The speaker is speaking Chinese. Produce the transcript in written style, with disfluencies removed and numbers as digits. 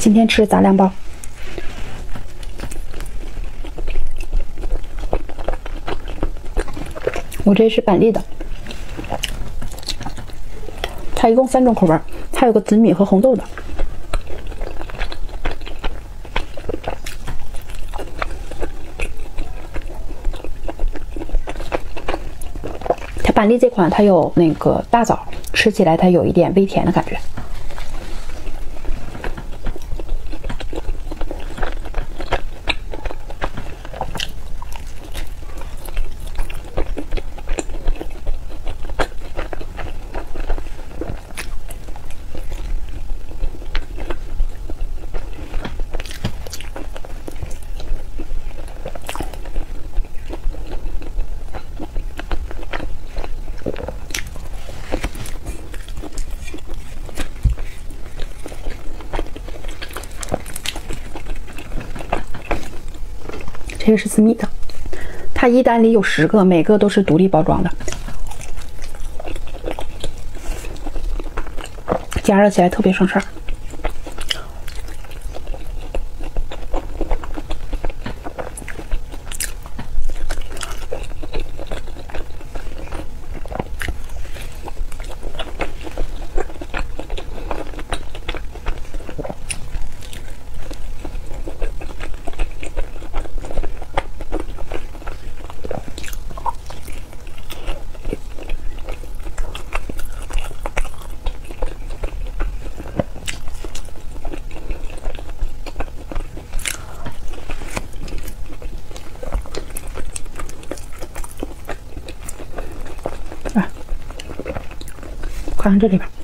今天吃杂粮包。 我这是板栗的，它一共3种口味，还有个紫米和红豆的。它板栗这款它有那个大枣，吃起来它有一点微甜的感觉。 这个是紫米的，它一单里有10个，每个都是独立包装的，加热起来特别省事儿。看这里边，